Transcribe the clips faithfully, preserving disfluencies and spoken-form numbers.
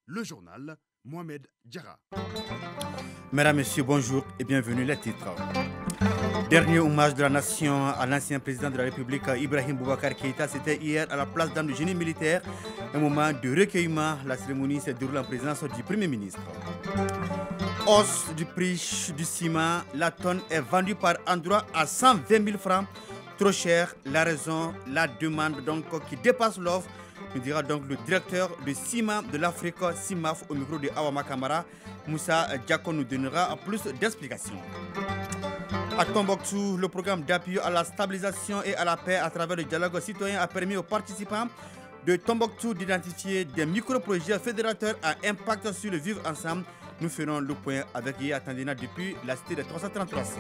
Le journal, Mohamed Diarra. Mesdames, Messieurs, bonjour et bienvenue. Les titres. Dernier hommage de la nation à l'ancien président de la République, Ibrahim Boubacar Keïta, c'était hier à la place d'armes du génie militaire. Un moment de recueillement. La cérémonie s'est déroulée en présence du Premier ministre. Hausse du prix du ciment. La tonne est vendue par endroit à cent vingt mille francs. Trop cher. La raison, la demande donc qui dépasse l'offre. Nous dira donc le directeur de Ciment de l'Afrique, CIMAF, au micro de Awama Kamara. Moussa Diakon nous donnera plus d'explications. À Tombouctou, le programme d'appui à la stabilisation et à la paix à travers le dialogue citoyen a permis aux participants de Tombouctou d'identifier des micro-projets fédérateurs à impact sur le vivre ensemble. Nous ferons le point avec Yé Tandina depuis la cité de trois cent trente-trois C.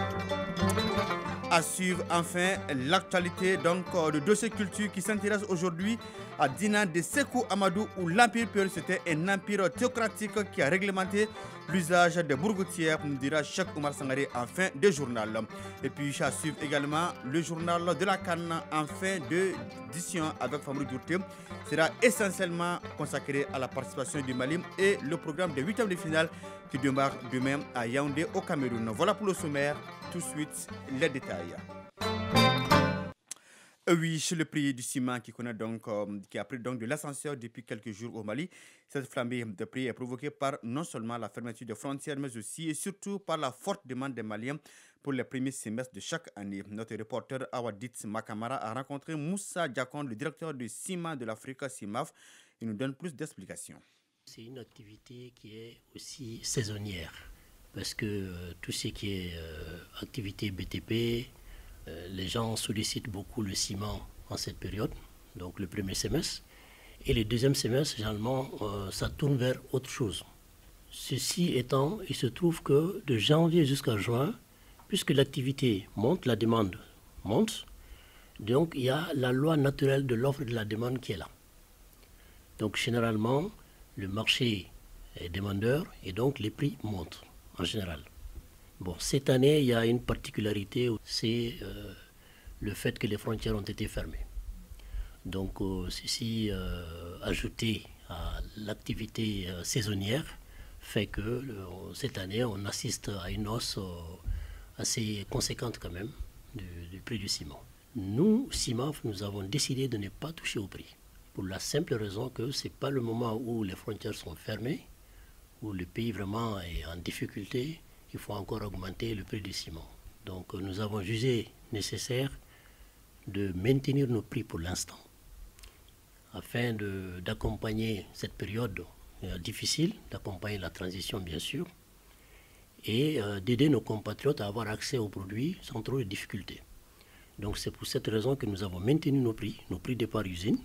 À suivre enfin l'actualité donc de dossier culture qui s'intéresse aujourd'hui à Dina de Sekou Amadou où l'empire Peul c'était un empire théocratique qui a réglementé l'usage des bourgoutières, nous dira Cheikh Oumar Sangaré en fin de journal. Et puis à suivre également le journal de la Cannes en fin d'édition avec Famou Dourté sera essentiellement consacré à la participation du Mali et le programme de huitièmes de finale qui démarre demain à Yaoundé au Cameroun. Voilà pour le sommaire. Tout de suite, les détails. Oui, chez le prix du ciment qui, connaît donc, euh, qui a pris donc de l'ascenseur depuis quelques jours au Mali. Cette flambée de prix est provoquée par non seulement la fermeture des frontières, mais aussi et surtout par la forte demande des Maliens pour les premiers semestres de chaque année. Notre reporter Awadit Makamara a rencontré Moussa Diakon, le directeur du Ciment de l'Afrique, CIMAF. Il nous donne plus d'explications. C'est une activité qui est aussi saisonnière. Parce que euh, tout ce qui est euh, activité B T P, euh, les gens sollicitent beaucoup le ciment en cette période, donc le premier semestre. Et le deuxième semestre, généralement, euh, ça tourne vers autre chose. Ceci étant, il se trouve que de janvier jusqu'à juin, puisque l'activité monte, la demande monte, donc il y a la loi naturelle de l'offre et de la demande qui est là. Donc généralement, le marché est demandeur et donc les prix montent. En général. Bon, cette année, il y a une particularité, c'est euh, le fait que les frontières ont été fermées. Donc, euh, ceci euh, ajouté à l'activité euh, saisonnière fait que euh, cette année, on assiste à une hausse euh, assez conséquente quand même du, du prix du ciment. Nous, CIMAF, nous avons décidé de ne pas toucher au prix. Pour la simple raison que ce n'est pas le moment où les frontières sont fermées, où le pays vraiment est en difficulté, il faut encore augmenter le prix du ciment. Donc nous avons jugé nécessaire de maintenir nos prix pour l'instant, afin de, d'accompagner cette période euh, difficile, d'accompagner la transition bien sûr, et euh, d'aider nos compatriotes à avoir accès aux produits sans trop de difficultés. Donc c'est pour cette raison que nous avons maintenu nos prix, nos prix de par usine.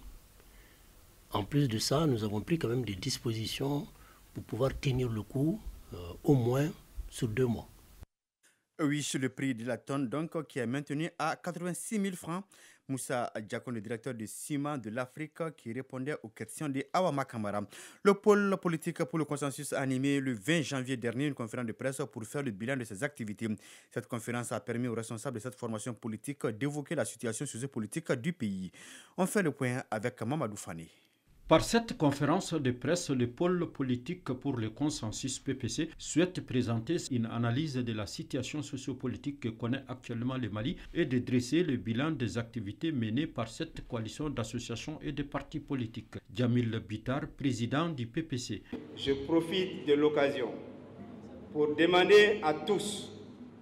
En plus de ça, nous avons pris quand même des dispositions pour pouvoir tenir le coup euh, au moins sur deux mois. Oui, sur le prix de la tonne, donc, qui est maintenu à quatre-vingt-six mille francs. Moussa Diakon, le directeur du Ciment de l'Afrique, qui répondait aux questions de Awama Kamara. Le pôle politique pour le consensus a animé le vingt janvier dernier une conférence de presse pour faire le bilan de ses activités. Cette conférence a permis aux responsables de cette formation politique d'évoquer la situation sociopolitique du pays. On fait le point avec Mamadou Fane. Par cette conférence de presse, le pôle politique pour le consensus P P C souhaite présenter une analyse de la situation sociopolitique que connaît actuellement le Mali et de dresser le bilan des activités menées par cette coalition d'associations et de partis politiques. Djamil Bitar, président du P P C. Je profite de l'occasion pour demander à tous,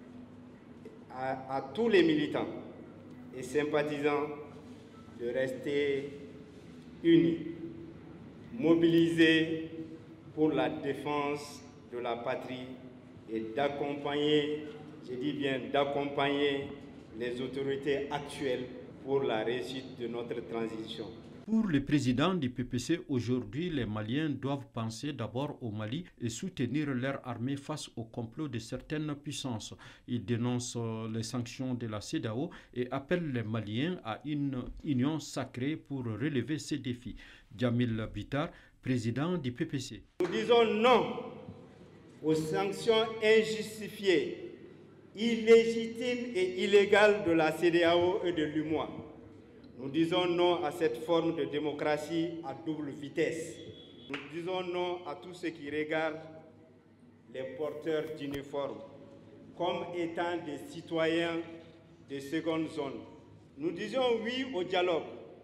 à, à tous les militants et sympathisants de rester unis, mobilisés pour la défense de la patrie et d'accompagner, je dis bien d'accompagner les autorités actuelles pour la réussite de notre transition. Pour le président du P P C, aujourd'hui, les Maliens doivent penser d'abord au Mali et soutenir leur armée face au complot de certaines puissances. Il dénonce les sanctions de la CEDEAO et appelle les Maliens à une union sacrée pour relever ces défis. Djamil Bitar, président du P P C. Nous disons non aux sanctions injustifiées, illégitimes et illégales de la CEDEAO et de l'U M O A. Nous disons non à cette forme de démocratie à double vitesse Nous disons non à tous ceux qui regardent les porteurs d'uniformes comme étant des citoyens de seconde zone. Nous disons oui au dialogue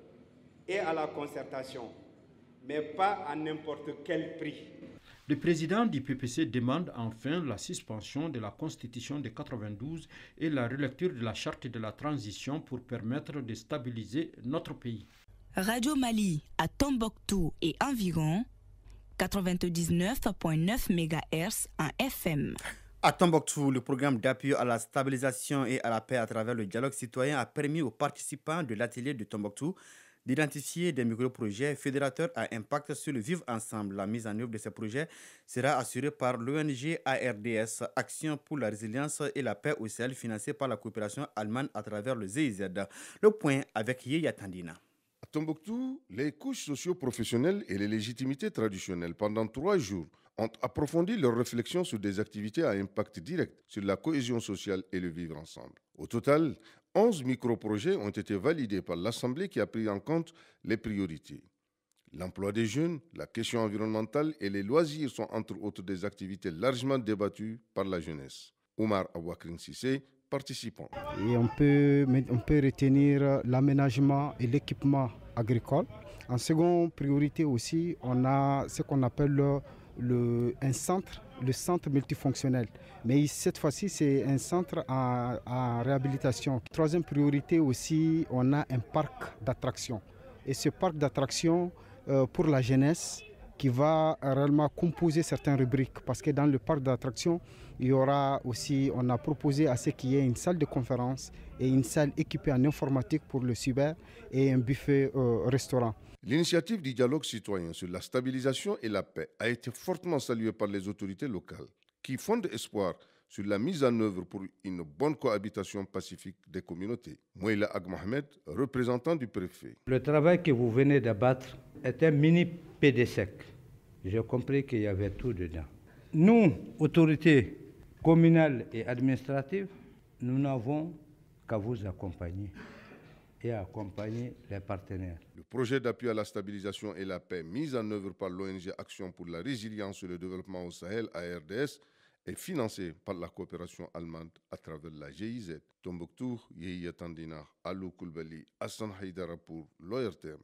et à la concertation, mais pas à n'importe quel prix. Le président du P P C demande enfin la suspension de la Constitution de quatre-vingt-douze et la relecture de la Charte de la transition pour permettre de stabiliser notre pays. Radio Mali à Tombouctou et environ quatre-vingt-dix-neuf virgule neuf mégahertz en F M. À Tombouctou, le programme d'appui à la stabilisation et à la paix à travers le dialogue citoyen a permis aux participants de l'atelier de Tombouctou d'identifier des micro-projets fédérateurs à impact sur le vivre ensemble. La mise en œuvre de ces projets sera assurée par l'O N G A R D S, Action pour la résilience et la paix au Sahel, financée par la coopération allemande à travers le Z I Z. Le point avec Yeya Tandina. À Tombouctou, les couches socio-professionnelles et les légitimités traditionnelles pendant trois jours ont approfondi leurs réflexions sur des activités à impact direct sur la cohésion sociale et le vivre ensemble. Au total, onze micro-projets ont été validés par l'Assemblée qui a pris en compte les priorités. L'emploi des jeunes, la question environnementale et les loisirs sont entre autres des activités largement débattues par la jeunesse. Omar Abouakrin Sissé, participant. Et on peut, on peut retenir l'aménagement et l'équipement agricole. En seconde priorité aussi, on a ce qu'on appelle le Le, un centre, le centre multifonctionnel. Mais cette fois-ci, c'est un centre en, en réhabilitation. Troisième priorité aussi, on a un parc d'attractions. Et ce parc d'attractions euh, pour la jeunesse qui va réellement composer certaines rubriques. Parce que dans le parc d'attractions, il y aura aussi, on a proposé à ce qu'il y ait une salle de conférence et une salle équipée en informatique pour le cyber et un buffet euh, restaurant. L'initiative du dialogue citoyen sur la stabilisation et la paix a été fortement saluée par les autorités locales qui fondent espoir sur la mise en œuvre pour une bonne cohabitation pacifique des communautés. Mouila Ag Mohamed, représentant du préfet. Le travail que vous venez d'abattre est un mini P D S E C. J'ai compris qu'il y avait tout dedans. Nous, autorités communales et administratives, nous n'avons qu'à vous accompagner et à accompagner les partenaires. Le projet d'appui à la stabilisation et la paix mis en œuvre par l'O N G Action pour la résilience et le développement au Sahel, A R D S, est financé par la coopération allemande à travers la G I Z. Tombouctou, Yehiya Tandina, Alou Koulibaly, Hassan Haïdara pour l'O R T M.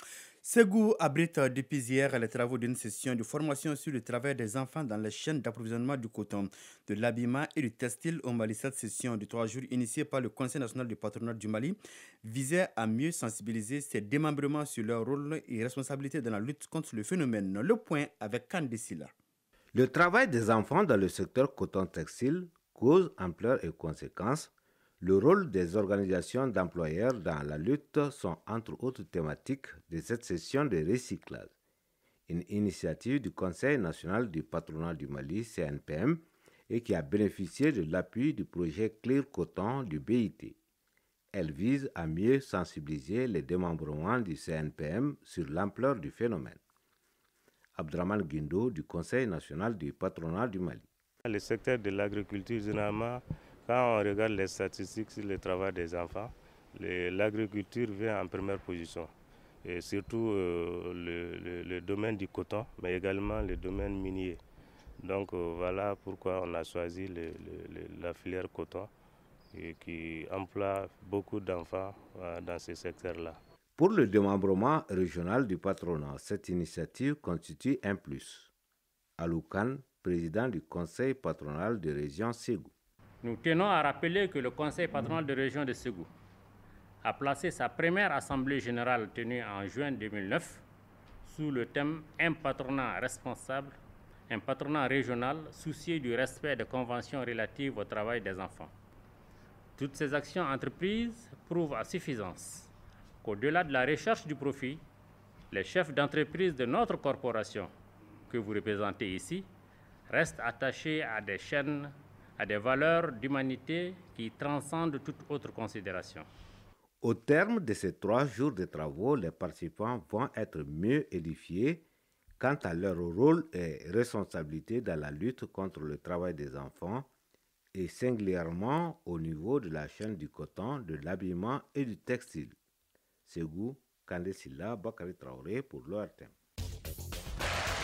Ségou abrite depuis hier les travaux d'une session de formation sur le travail des enfants dans les chaînes d'approvisionnement du coton, de l'habillement et du textile au Mali. Cette session de trois jours initiée par le Conseil national du patronat du Mali visait à mieux sensibiliser ses démembrements sur leur rôle et responsabilités dans la lutte contre le phénomène. Le point avec Kandesila. Le travail des enfants dans le secteur coton-textile, cause, ampleur et conséquences. Le rôle des organisations d'employeurs dans la lutte sont entre autres thématiques de cette session de recyclage. Une initiative du Conseil national du patronat du Mali, C N P M, et qui a bénéficié de l'appui du projet Clear Coton du B I T. Elle vise à mieux sensibiliser les démembrements du C N P M sur l'ampleur du phénomène. Abdraman Guindo du Conseil national du patronat du Mali. Le secteur de l'agriculture, généralement, quand on regarde les statistiques sur le travail des enfants, l'agriculture vient en première position. Et surtout euh, le, le, le domaine du coton, mais également le domaine minier. Donc euh, voilà pourquoi on a choisi le, le, la filière coton et qui emploie beaucoup d'enfants euh, dans ce secteur-là. Pour le démembrement régional du patronat, cette initiative constitue un plus. Aloukan, président du conseil patronal de région Ségou. Nous tenons à rappeler que le conseil patronal de région de Ségou a placé sa première assemblée générale tenue en juin deux mille neuf sous le thème « Un patronat responsable, un patronat régional soucieux du respect des conventions relatives au travail des enfants ». Toutes ces actions entreprises prouvent à suffisance qu'au-delà de la recherche du profit, les chefs d'entreprise de notre corporation, que vous représentez ici, restent attachés à des chaînes, à des valeurs d'humanité qui transcendent toute autre considération. Au terme de ces trois jours de travaux, les participants vont être mieux édifiés quant à leur rôle et responsabilité dans la lutte contre le travail des enfants et singulièrement au niveau de la chaîne du coton, de l'habillement et du textile. Ségou, Kandesila, Bakary Traoré pour l'O R T M.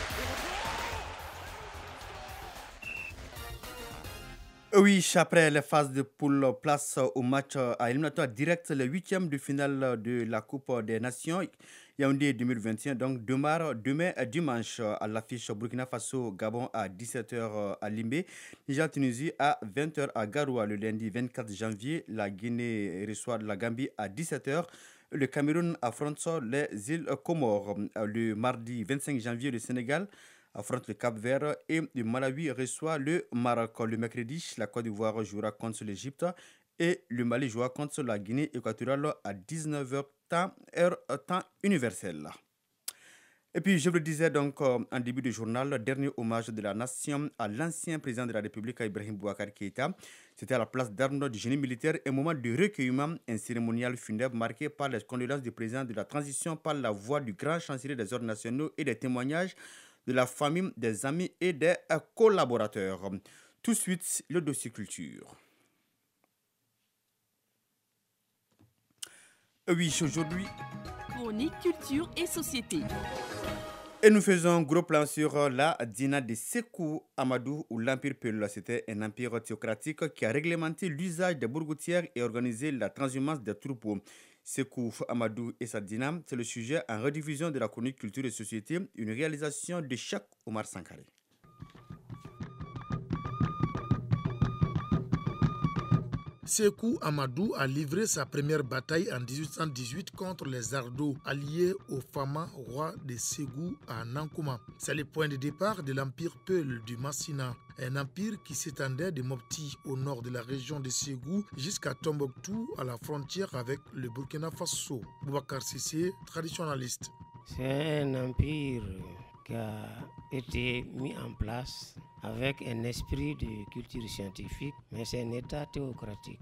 Oui, après les phases de poule, place au match à éliminatoire direct, le huitième de finale de la Coupe des Nations Yaoundé deux mille vingt et un, donc démarre demain dimanche à l'affiche Burkina Faso Gabon à dix-sept heures à Limbé, Niger Tunisie à vingt heures à Garoua. Le lundi vingt-quatre janvier, la Guinée reçoit la Gambie à dix-sept heures. Le Cameroun affronte les îles Comores. Le mardi vingt-cinq janvier, le Sénégal affronte le Cap-Vert et le Malawi reçoit le Maroc. Le mercredi, la Côte d'Ivoire jouera contre l'Égypte et le Mali jouera contre la Guinée équatoriale à dix-neuf heures temps, heure, temps universel. Et puis, je vous le disais donc en début de journal, dernier hommage de la nation à l'ancien président de la République, Ibrahim Boubacar Keïta. C'était à la place d'armes du génie militaire, un moment de recueillement, un cérémonial funèbre marqué par les condoléances du président de la transition, par la voix du grand chancelier des ordres nationaux et des témoignages de la famille, des amis et des collaborateurs. Tout de suite, le dossier culture. Oui, aujourd'hui... Chronique culture et société. Et nous faisons un gros plan sur la Dina de Sékou Amadou ou l'Empire Peul. C'était un empire théocratique qui a réglementé l'usage des bourgoutières et organisé la transhumance des troupeaux. Sékou Amadou et sa Dina, c'est le sujet en rediffusion de la chronique culture et société, une réalisation de Cheikh Omar Sankaré. Sékou Amadou a livré sa première bataille en dix-huit cent dix-huit contre les Ardo, alliés aux Fama, rois de Ségou à Nankouma. C'est le point de départ de l'empire Peul du Massina, un empire qui s'étendait de Mopti au nord de la région de Ségou jusqu'à Tombouctou à la frontière avec le Burkina Faso. Boubacar Sissé, traditionnaliste. C'est un empire qui a été mis en place avec un esprit de culture scientifique, mais c'est un État théocratique,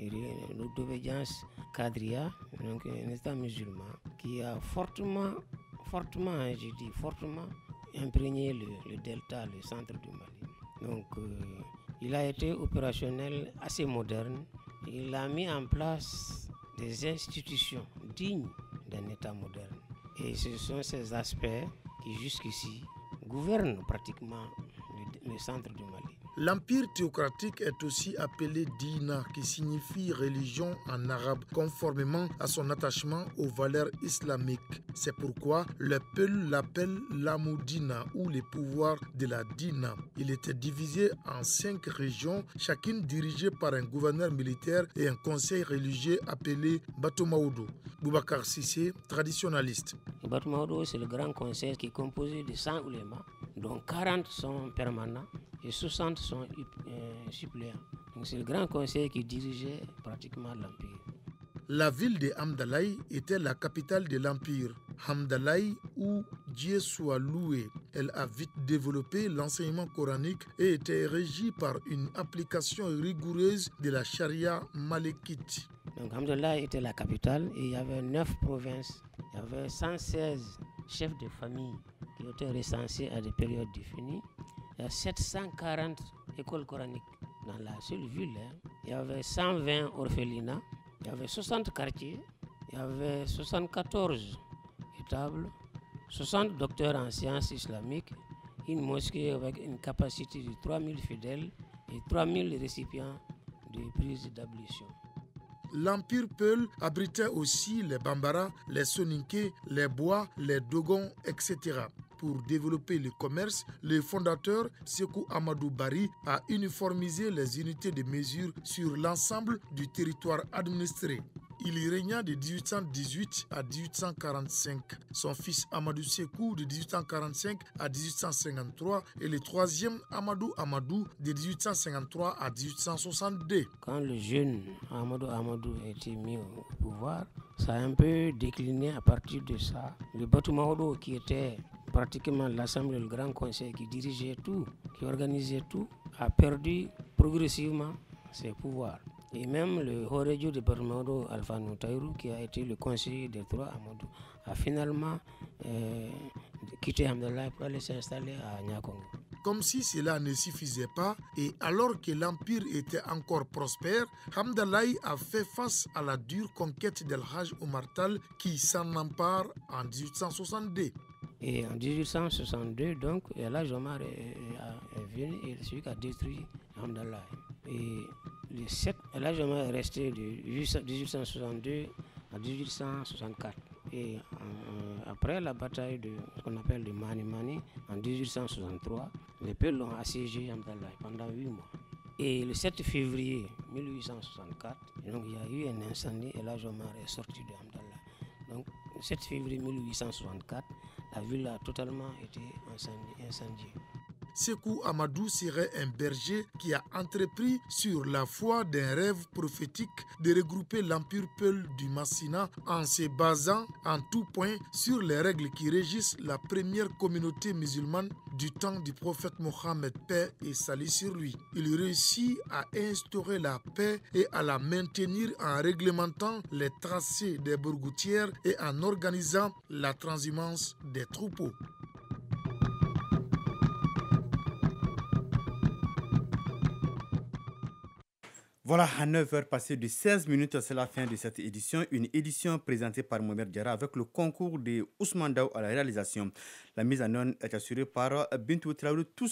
d'obédience quadria, donc un État musulman qui a fortement, fortement, je dis fortement, imprégné le, le delta, le centre du Mali. Donc, euh, il a été opérationnel, assez moderne. Il a mis en place des institutions dignes d'un État moderne. Et ce sont ces aspects qui jusqu'ici gouvernent pratiquement le, le centre du Mali. L'empire théocratique est aussi appelé Dina, qui signifie religion en arabe, conformément à son attachement aux valeurs islamiques. C'est pourquoi le Peul l'appelle l'Amoudina, ou les pouvoirs de la Dina. Il était divisé en cinq régions, chacune dirigée par un gouverneur militaire et un conseil religieux appelé Batomaoudou. Boubacar Sissé, traditionnaliste. Batomaoudou, c'est le grand conseil qui est composé de cent oulémas, dont quarante sont permanents et soixante sont euh, suppléants. Donc c'est le grand conseil qui dirigeait pratiquement l'empire. La ville de Hamdalaï était la capitale de l'empire. Hamdalaï, où Dieu soit loué. Elle a vite développé l'enseignement coranique et était régie par une application rigoureuse de la charia malékite. Donc Hamdalaï était la capitale et il y avait neuf provinces. Il y avait cent seize chefs de famille qui étaient recensés à des périodes définies. Il y a sept cent quarante écoles coraniques dans la seule ville. Hein. Il y avait cent vingt orphelinats, il y avait soixante quartiers, il y avait soixante-quatorze étables, soixante docteurs en sciences islamiques, une mosquée avec une capacité de trois mille fidèles et trois mille récipients de prises d'ablution. L'empire Peul abritait aussi les Bambara, les Soninké, les Bois, les Dogons, et cetera. Pour développer le commerce, le fondateur Sékou Amadou Bari a uniformisé les unités de mesure sur l'ensemble du territoire administré. Il y régna de dix-huit cent dix-huit à dix-huit cent quarante-cinq. Son fils Amadou Sékou de dix-huit cent quarante-cinq à dix-huit cent cinquante-trois et le troisième Amadou Amadou de dix-huit cent cinquante-trois à dix-huit cent soixante-deux. Quand le jeune Amadou Amadou a été mis au pouvoir, ça a un peu décliné à partir de ça. Le Batomaoudou, qui était pratiquement l'Assemblée, le Grand Conseil qui dirigeait tout, qui organisait tout, a perdu progressivement ses pouvoirs. Et même le Horejo de Batomaoudou, Alpha Noutaïrou, qui a été le conseiller des trois Amadou, a finalement euh, quitté Hamdalaï pour aller s'installer à Niakongo. Comme si cela ne suffisait pas, et alors que l'empire était encore prospère, Hamdalaï a fait face à la dure conquête d'El Hadj Omar Tall qui s'en empare en dix-huit cent soixante-deux. Et en dix-huit cent soixante-deux, donc, El Hadj Omar est, est, est venu et c'est lui qui a détruit Hamdalaï. Et le sept, El Hadj Omar est resté de dix-huit cent soixante-deux à dix-huit cent soixante-quatre. Et euh, après la bataille de ce qu'on appelle le Mani Mani en dix-huit cent soixante-trois, les Peuls l'ont assiégé Hamdallah pendant huit mois. Et le sept février mille huit cent soixante-quatre, donc il y a eu un incendie et El Hadj Omar est sorti de Hamdallah. Donc le sept février mille huit cent soixante-quatre, la ville a totalement été incendiée. Sékou Amadou serait un berger qui a entrepris sur la foi d'un rêve prophétique de regrouper l'empire Peul du Massina en se basant en tout point sur les règles qui régissent la première communauté musulmane du temps du prophète Mohammed, paix et salut sur lui. Il réussit à instaurer la paix et à la maintenir en réglementant les tracés des bourgoutières et en organisant la transhumance des troupeaux. Voilà, à neuf heures passées de seize minutes, c'est la fin de cette édition. Une édition présentée par Mohamed Diarra avec le concours de Ousmane Daou à la réalisation. La mise en œuvre est assurée par Bintou Traoré. Tous